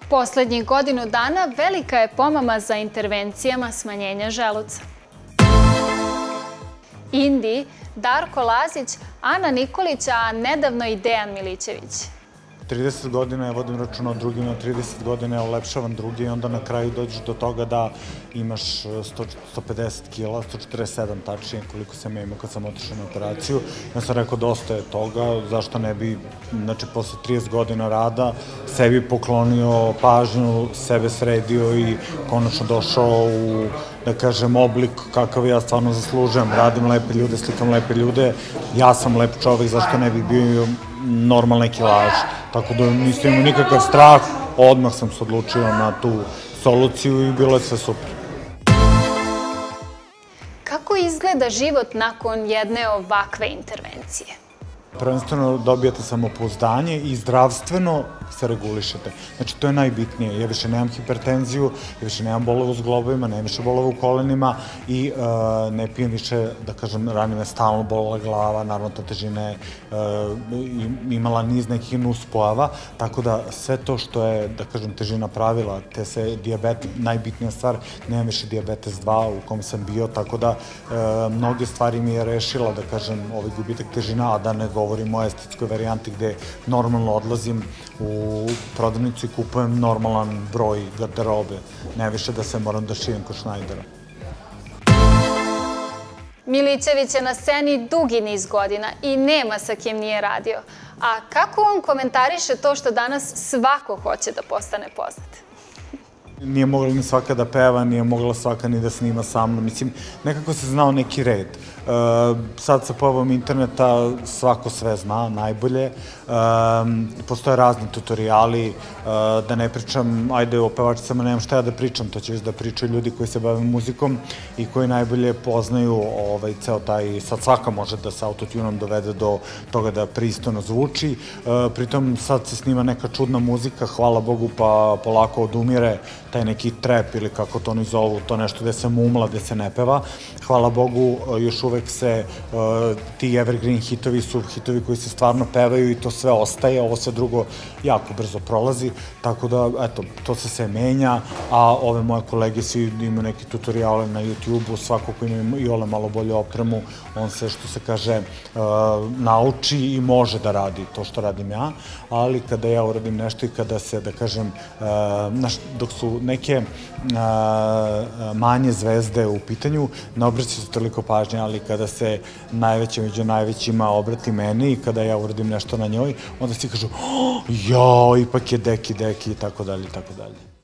Poslednjih godinu dana velika je pomama za intervencijama smanjenja želuca. Indi, Darko Lazić, Ana Nikolić, a nedavno i Dejan Milićević. 30 godina ja vodim računa o drugima, 30 godina ja ulepšavam druge i onda na kraju dođeš do toga da imaš 150 kila, 147 tačnije koliko sam ja imao kad sam otišao na operaciju. Ja sam rekao dosta je toga, zašto ne bi, znači posle 30 godina rada, sebi poklonio pažnju, sebe sredio i konačno došao u, da kažem, oblik kakav ja stvarno zaslužujem. Radim lepe ljude, slikam lepe ljude, ja sam lep čovek, zašto ne bi bio normalne kilaže. Tako da nisam imao nikakav strah, odmah sam se odlučio na tu soluciju i bilo je sve super. Kako izgleda život nakon jedne ovakve intervencije? Prvenstveno dobijate samopouzdanje i zdravstveno se regulišete. Znači, to je najbitnije. Ja više nemam hipertenziju, ja više nemam bolove u zglobovima, nemam više bolove u kolenima i ne pijem više, da kažem, ranije me stalno bolila glava, naravno ta težina je imala niz nekih nuspojava, tako da sve to što je, da kažem, težina pravila, te se dijabetes, najbitnija stvar, nemam više dijabetes 2 u kom sam bio, tako da mnoge stvari mi je rešila, da kažem, ovaj gubitak težina, a da ne govorim o estetskoj varijanti gde normalno odlazim u prodavnicu i kupujem normalan broj garderobe, ne više da se moram da šijem kod Šnajdera. Milićević je na sceni dugi niz godina i nema sa kim nije radio. A kako on komentariše to što danas svako hoće da postane poznat? Nije mogla ni svaka da peva, nije mogla svaka ni da snima sa mnom. Mislim, nekako se znao neki red. Sad sa pojavom interneta svako sve zna, najbolje. Postoje razni tutoriali, da ne pričam, ajde o pevačicama nemam šta ja da pričam, to će već da pričaju ljudi koji se bave muzikom i koji najbolje poznaju ceo taj, sad svaka može da se autotunom dovede do toga da pristojno zvuči. Pritom sad se snima neka čudna muzika, hvala Bogu, pa polako odumire taj neki trap ili kako to oni zovu, to nešto gde se mumla, gde se ne peva. Hvala Bogu, još uvek se ti evergreen hitovi su hitovi koji se stvarno pevaju i to sve ostaje, ovo sve drugo jako brzo prolazi, tako da, eto, to se sve menja, a ove moje kolege svi imaju neke tutoriale na YouTube-u, svako ko ima i ole malo bolju opremu, on se, što se kaže, nauči i može da radi to što radim ja, ali kada ja uradim nešto i kada se, da kažem, dok su neke manje zvezde u pitanju, ne obraća se toliko pažnje, ali kada se najveća među najvećima obrati meni i kada ja uradim nešto na njoj, onda svi kažu, jao, ipak je deki, i tako dalje, i tako dalje.